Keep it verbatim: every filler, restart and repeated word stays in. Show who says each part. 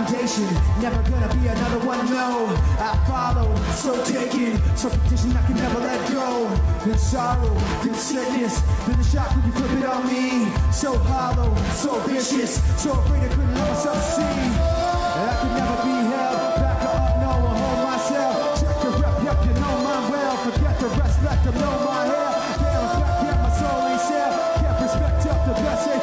Speaker 1: foundation, never gonna be another one, no. I follow, so taken, so conditioned I can never let go. Then sorrow, then sickness, then the shock when you flip it on me. So hollow, so vicious, so afraid I couldn't let myself see. And I could never be held back or up, no, I hold myself. Check the rep, yep, you know my well. Forget the rest, let them know my hair. Damn, back, yeah, my soul ain't sell. Can't respect up the best.